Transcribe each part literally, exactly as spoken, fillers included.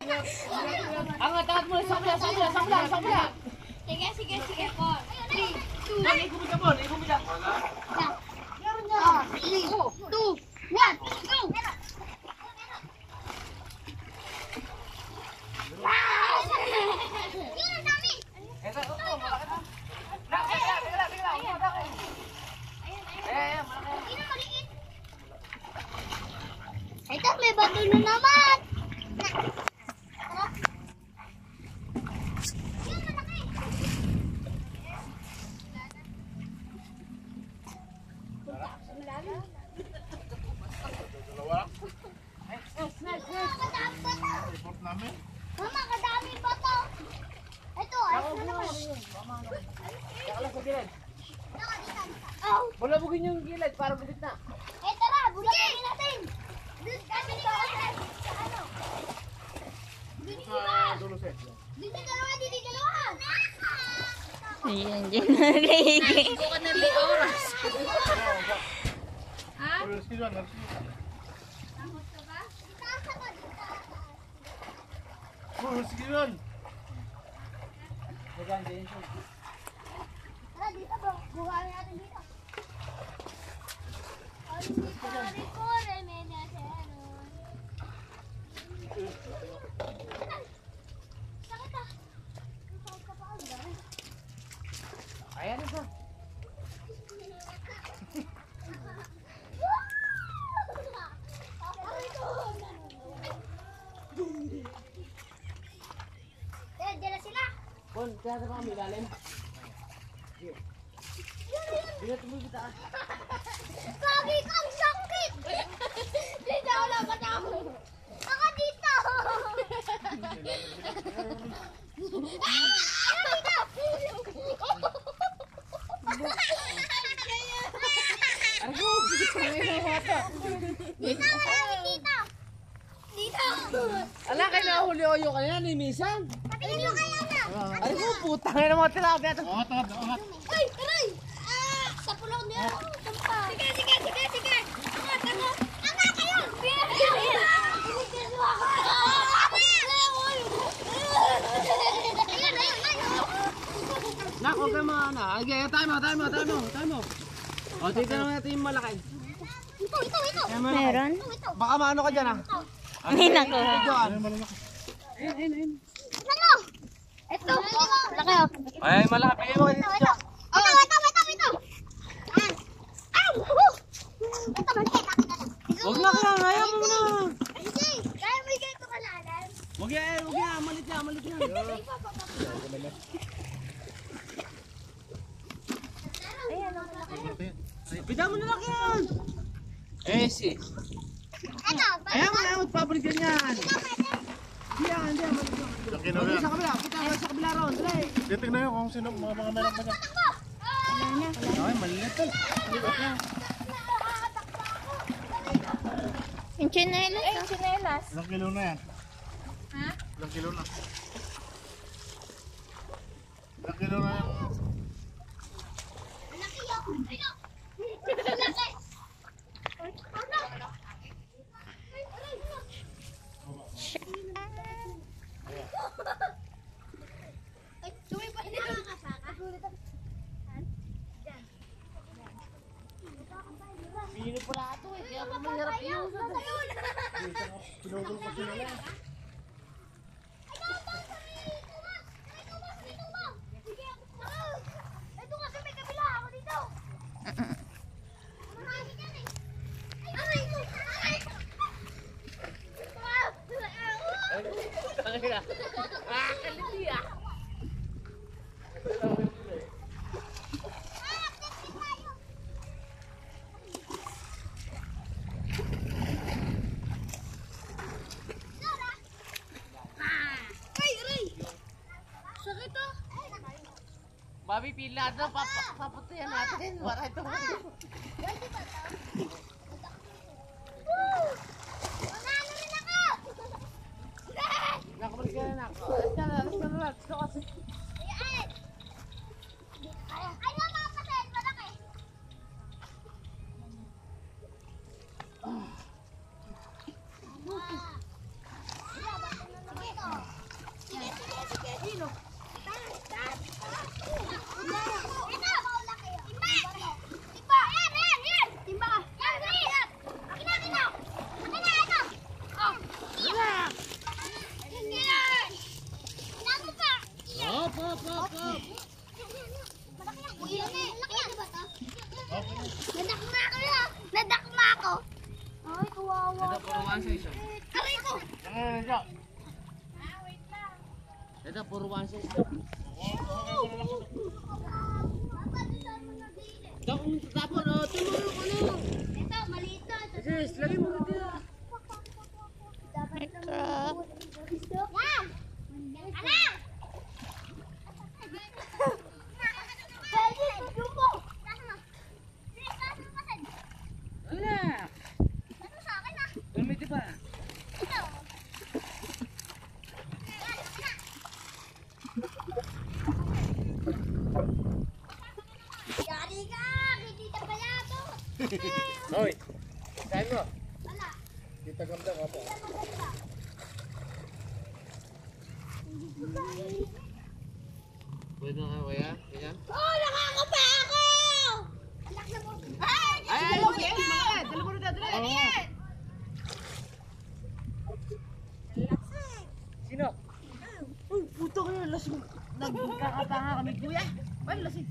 Angat, angat mo. Sa kabila, sa kabila, sa kabila, sa kabila. Sige, sige, sige po. three, two, Bon, ikut mo dyan, Bon. Ikut mo dyan. three, two, one, go! Ito, ito, malaki na. Nak, eh, eh, tingnan, tingnan. Ayan, ayan. Eh, ayan, malaki. Ito, may bato na naman. Mama, kadami bato. Ito, ayos na naman. Yakala sa gilid. Oh, Bulabugin yung gilid para bukit na. eh tara, bulagin natin. Kami dito. Ano? Dito ba? Dito dalawa, dito dalawa. Ayan, dyan na rin. Bukan na may oras. Ha? Takot ka ba? Itaas ako dito. Tara, dito bro. Bukain natin dito. Corre, corre, mensajeros. Sakit ah. Sakit ka pa ang dami. Ayan, isa. Eh, dyan na sila. Bon, kaya sa mga milalim. Binat mo kita. Sabi ko, ang sakit! Dito ako laban ako. Ako dito! Ah! Dito! Argo, dito na mata. Dito! Dito! Dito! Ala, kayo nahuli-oyo ka na ni Misan. Patingin mo kaya na! Argo, putang ina mo tilapia. Ay! Aray! Ah! Sa pulaw niya! Sige, sige, sige, sige! Angat, angat! Angat kayo! Ayun, ayun, ayun! Nak, huwag ka mga na. Okay, tayo mo, tayo mo, tayo mo, tayo mo. O, tignan natin yung malaki. Ito, ito, ito! Meron? Ito, ito! Baka maano ka dyan, ah. Ay, naku. Ayun, ayun, ayun. Ano? Ito! Laki oh! Ay, malaki. Pili mo Ito, dito. ito! Ito, ito, ito, ito! Ah! Ah! Woo! Ito, maliit! Huwag na kaya, ayaw mo na. Hindi! Kaya mo yung ganito kalalan? Huwag yan, huwag yan. Malit yan, malit yan. Ayan, ang malaki. Pida mo na lang yan. Eh, si. Ano? Ayaw mo na, magpabalik yan yan. Hindi yan, hindi yan. Huwag sa kabila, kita sa kabila ron. Dali. Titignan nyo kung sino mga mga meron pa dyan. Ay, maliit to. Yung chinelas. Ay, yung chinelas. Ilang kilo na yan? Ha? Ilang kilo na? Ilang kilo na yan? Laki yun! Ayun! Laki! Ano? Ay, aray! Ay, sumipat na nakakasaka. Diyan. Pili pala ito eh, kaya pa mahirap yun. Pinutol pa sila na. Ito nga sa may kabila, ako dito. Marami dyan eh. Aray! Aray! Tangina. Ah, kaliti ah. Ay, aray! Sakit ah! Babi, pila na, papatayan natin. Wala ito. Woo! Manalo rin ako! Nakabalik ka na ako. Alas ka na, alas ka na, alas ka kasi. Ayan! Ay, mga pasen, malaki! Ah. Sino? Timba! Ayan, ayan, ayan! Timba ka! Yan, yan! Akin na, akin na! Akin na, ito! Oh! Iya! Yan! Inago pa! Hop, hop, hop, hop. Malaki yan! Uy, malaki yan! Nadakma ako yun! Nadakma ako! Ay, kawawa Ito, puro one size. oh. Aray ko! Eh, siya. Ito, puro one size. Ito, kung tapon, oh, tulungan ko na. Ito, maliit to. Ito, Sis, lagay mo rin dito. dapat Crap. Yan! Anak! Pwede, tuyo mo! Wala. Ano sa akin ah? Gamitin pa. Ito. Yari ka! Kitita pala ito! Hoy, kain mo. Wala. Kita ganda ka po. Pwede na kaya? Ganyan? Oh, nakakapa ako! Anak na mo. Ay! Ay, ay, okay. Malaki. Dala mo rin dali. Oo. Sino? Uy, puto kayo. Lasing. Nagkakatanga kami, kuya. Ay, lasing.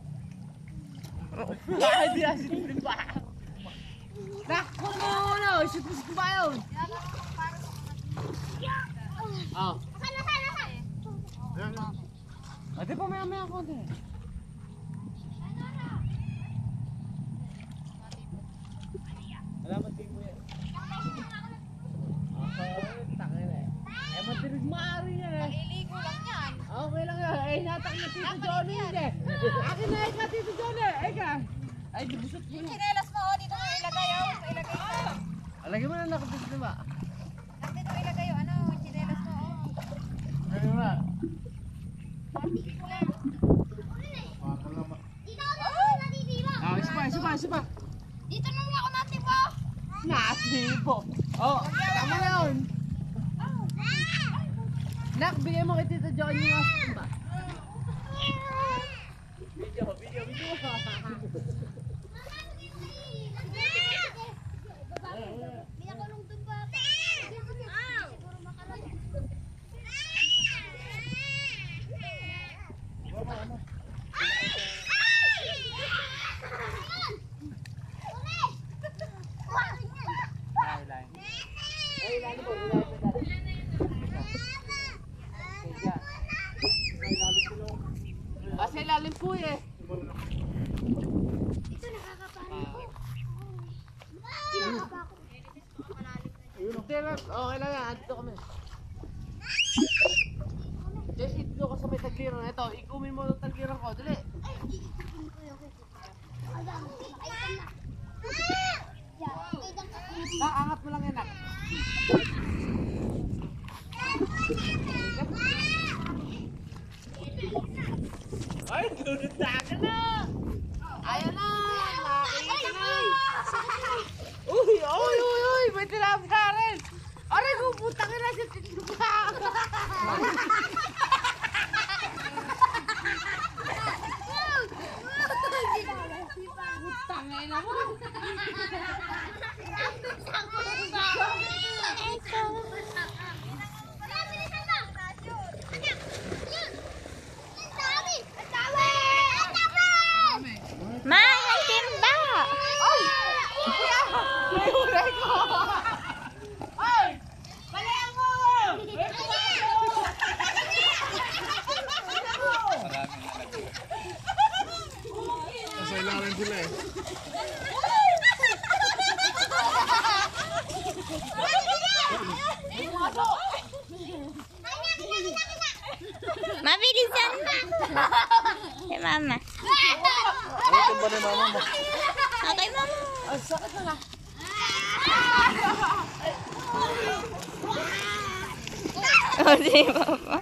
Ay, di asin din ba? Nakko mo na. Isip-isip ba yun? Ah. Nasaan, nasaan, nasaan? Ayan na. Ate pa maya maya konti. Salamat kay kuya. Okay, tangin eh. Eh, matirig maaari yan eh. Ililigo lang yan. Okay lang yan. Eh, natak na Tito Johnny yun eh. Akin na ika, Tito Johnny. Ika. Ay, dibusot mo Yung na. chinelas mo, oh, dito mo ilagay, oh. Ilagay mo. Alagay mo na nakapis na ba? Dito mo ilagay, oh. Ano, yung chinelas mo, oh. Ano ba? Dito ako natitiba. Ah, isa pa, isa pa, isa pa. Dito na ako natiba. Nasibo. Oh, tama na yun. Nak, bigay mo kay Tito Johnny yung asin ba? Video, video, video. Binakulong doon pa. Siguro makalala. Ay, lalo po, lalo po. Kasi lalim po eh. Ito nakakapano ko. Nakakapa ko. Hindi lang, okay lang yan. Andito kami. Just ito ko sa may tagliran. Ito, ikumin mo ng tagliran ko. Dali. Nak, angat mo lang yan, nak. Ay, dunod na ka na! Ayaw na! Nakakita na! Uy, uy, uy, uy! May tinapos ka rin! Aray ko, putang ina siya tinupa! Putang ina mo! Ma, yung timba! Ay! Kuya! May hulay ko! Ay! Balayan mo! May kumain ko! Nasa ilalim sila eh. Mabilisan! Kay mama. Ano itong ba ni mama mo? Okay, mama. Ang sakit na lang. O, si mama.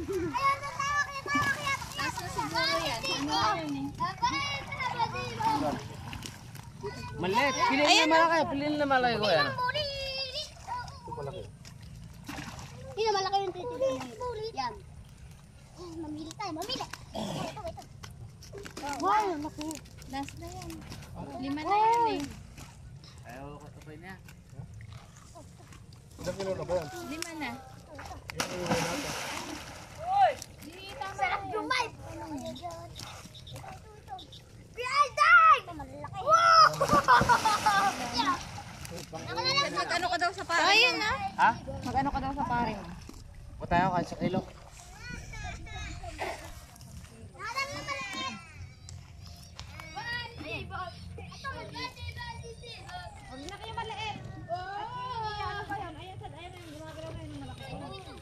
Malit. Piliin na malaki. Piliin na malaki ko yan. Hindi na malaki yung titilo mo. Yan. Mamili tayo, mamili. Ito, ito. Wow, naku. Last na yan. Lima na yan eh. Ayaw ko ito pa niya. Ilang kilo na ba yan? Lima na. Sarap lumay. Pialday! Malalaki. Wow! Mag-ano ka daw sa pare mo? Ayun na. Ha? Mag-ano ka daw sa pare mo? Punta tayo kahit sa kilo. Huwag na kayo maliit. Ano pa yan? Ayan, sad, ayan, ayan. Gumagalaw na yun ng malaki.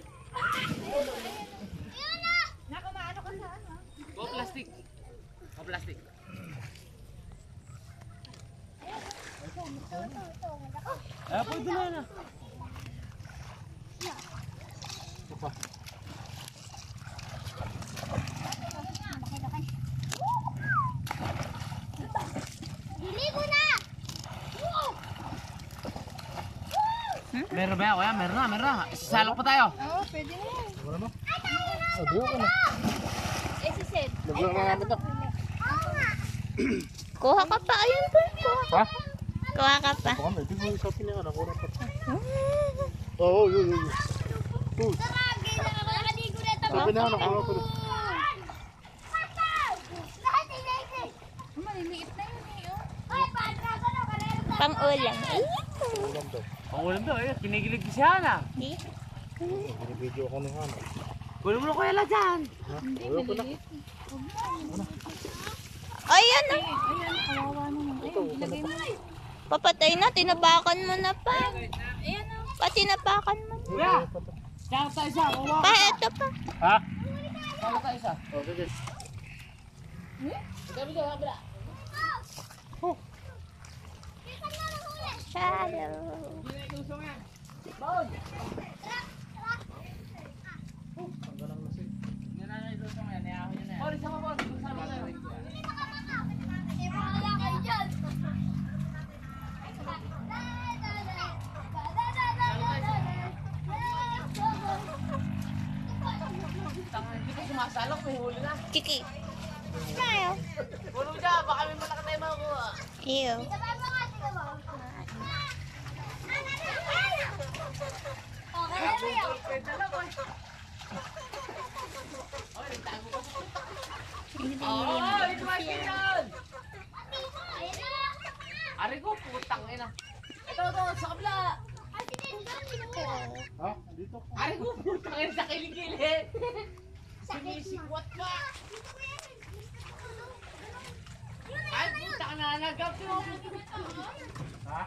Naku, maano ka sa ano? Go plastic. Go plastic. Ah, pwede na na. Ito pa. Diligo na! Meron ba yan, kuya? Meron na, meron na. Isasalok pa tayo. Oo, pwede na yan. Wala na? Ah, di ko na. Eh, si Sid. Naglang na namin to. Kuha ka pa, ayun po. Ha? Kuha ka pa. Baka may tigil sa akin yan. Ako na pa. Oo, yun, yun, yun. Uy, Nakaligo na ito. sabi na, nakuha ko. Maliliit na yun eh. Oh. Pang-ulam. Ulam to. Ang ulam daw, eh. Kinigilig ko si Hana. Binibidyo ako ni Hana. Kunin mo na kuya lang dyan. Ha? Ayaw ko na. Ayan na. Ayan, kawawa naman. Ayun, ilagay mo. Papatay na, tinabakan mo na pa. Ayan o. Pa, tinabakan mo. Kuya! Saka tayo isa. Kuha. Pa, eto pa. Ha? Saka tayo isa. Oh, sige. Sabi ka, kabila. Shallow. Baon! Yan na ilusong yan. Iyaho yun na yan. Boris, sama Boris. Sama tayo. Tangan, hindi ko sumasalok. May huli na. Kiki. Tayo. Puno mo dyan. Baka may malaki tayo makuha. Ew. Oo, ito ba yun? Ari ko, putang ina. Ito, ito, sa kabila. Ha? Dito. Ari ko, putang ina sa kilig-kilig. Sinisikwat pa. Ay, putang na, nagap yun. Ha?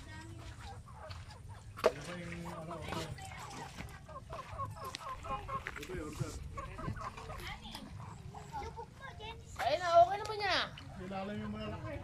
Ay na, okay naman niya. Ilalim yung malalaki.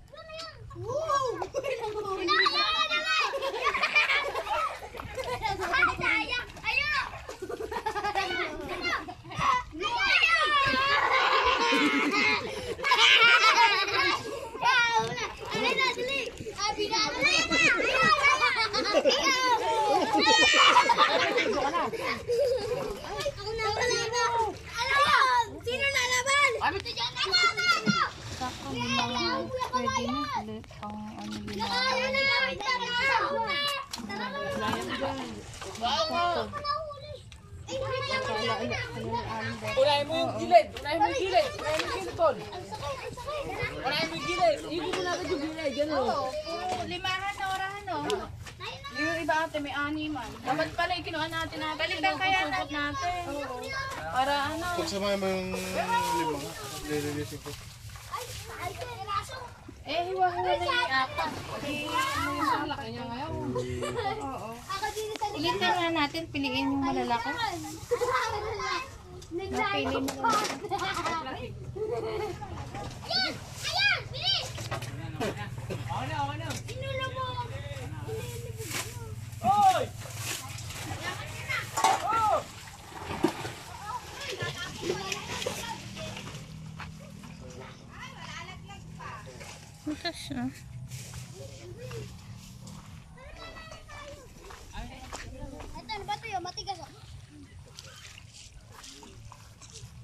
Sino lalaban? Ano? Ano? Ano? Saka limang pwede na. Ulit ang ano lima. Unahin mo yung gilid. Unahin mo yung gilid. Unahin mo yung gilid, Tol. Unahin mo yung gilid. Ibig mo natin yung gilid. Gano'n. Oo, limahan na orahan no. Yung iba ate may animan. Dapat pala yung kinuha natin natin. Balikan kaya natin. natin. Para ano. Pagsamahin mo yung lima. Lililisin ko. Eh, hiwa-hiwa na yung apat. Eh, ano yung malaki niya ngayon? Oo. Ulitin nga natin, piliin yung malalaki. Napili mo lang. Ayan! Ayan! Bilis! Okay na, okay na. Inulo mo! Hoy! Butas na. Ito, ano ba ito yun? Matigas oh.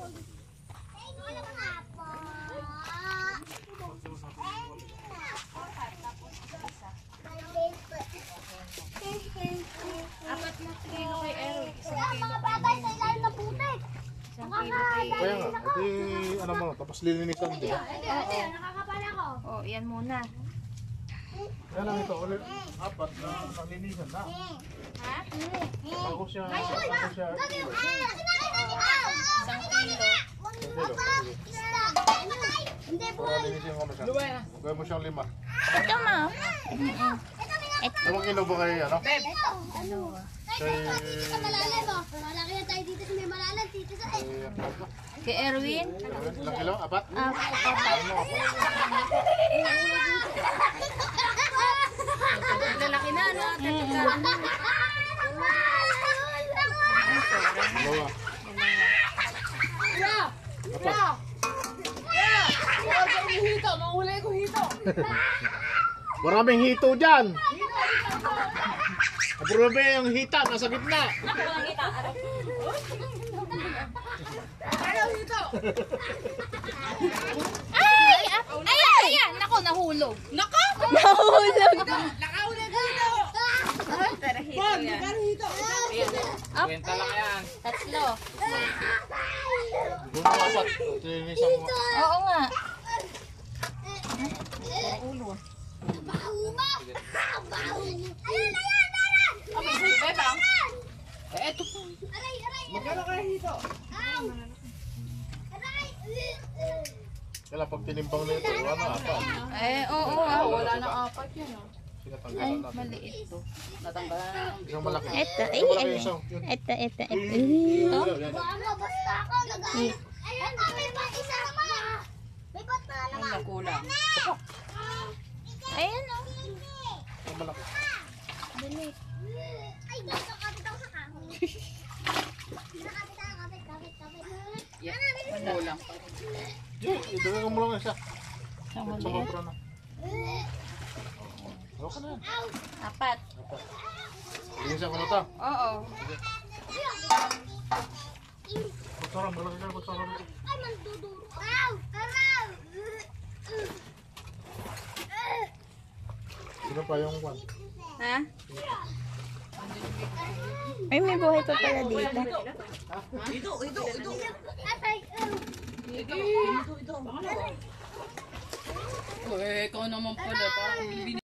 Apat na kilo kay Eric. Mga patay sa ilalim ng putik. Kaya nga, ito ano mo, tapos lilinisan din. Nakakapala ko. Oh, yan muna. Kaya lang ito, ulit, apat na nalinisan na. Ha? Bago siya, bago siya. Isang kilo. Hindi po. Para linisin mo siya. Gawin mo siyang lima. Ito, ma. Limang kilo ba kayo, ano? Kay... Sa malalim mo. Malaki na tayo dito sa may malalim. Dito sa... Kay... Apat ba? Kay Erwin. Ilang kilo? Apat? Ah, Ano ako? lalaki na, no? Dalawa. Hito, mahuli ko hito. Maraming hito dyan! Aprobe yung hita, nasa gitna! Ayaw hito. Ay! Ayan! Ayan! Nako, nahulog. Nako! Nahulog. Nakahuli ko hito. Pero hito Bon, yan. magkano hito? Kwenta lang yan. Tatlo. Doon mo apat. Linisan mo. Oo nga. Baho mo! Baho mo! Ayan, ayan, ayan! Bebang. Eh, eto po. Aray, aray, Magkano kaya hito? aw! Aray! Kaya pag tinimbang nito, ano, apat. Eh, oo nga. Wala na apat yun. oh. Ay, Sinatanggalan natin. maliit to. Isang malaki. Ito, ay, Isang malaki ay, isang. Yun. ito, ito, ito. Yun, yan. Baka mabasta ako. Nag- Ayan, ah, may bat isa naman. May bat na naman. Nakulang. Ayan, oh. Isang malaki. Ay, gusto kapit ako sa kahoy. Nakapit ako, kapit, kapit, kapit. Kulang. Yun, idagay mo lang isa. Sa kompra na. Okay na yan. Apat. Linisan ko na ito. Oo. Kutsara, malaki ka, kutsara nito. Ay, manduduro. Aw! Araw! Sino pa yung one? Ha? Ay, may buhay pa pala dito. Atay! Eh, ikaw naman pala. Parang